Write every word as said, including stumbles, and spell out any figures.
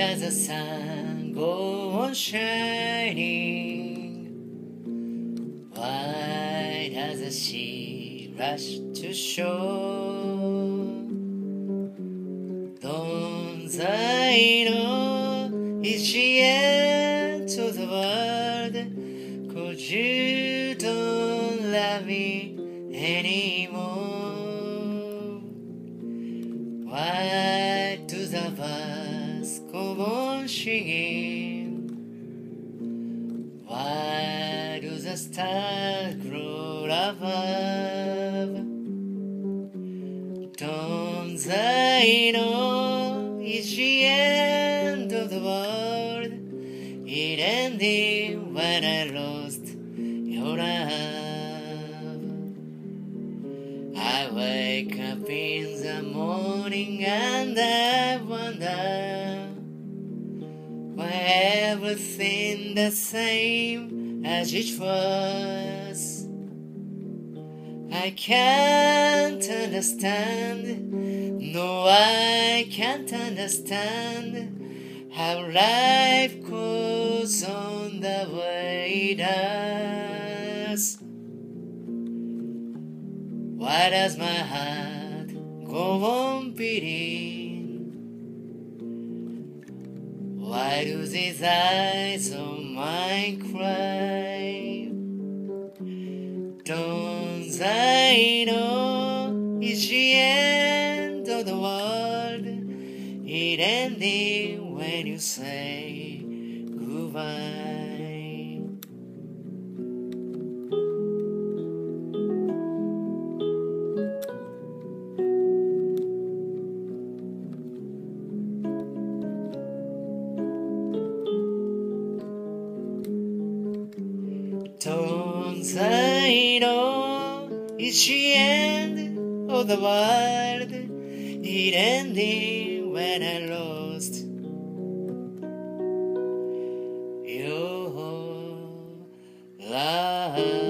does the sun go on shining? Why does the sea rush to shore? Don't I know it's the end of the world? 'Cause you don't love me anymore. Why do the birds go on singing? Why do the stars grow above? Don't I know it's the end of the world? It ended when I lost your love. I wake up in the morning and I wonder why everything the same as it was. I can't understand, no I can't understand how life goes on the way it does. Why does my heart go on beating? Why do these eyes of mine cry? Don't I know it's the end of the world? It ended when you say goodbye. Don't I know it's the end of the world? It ended when I lost your love.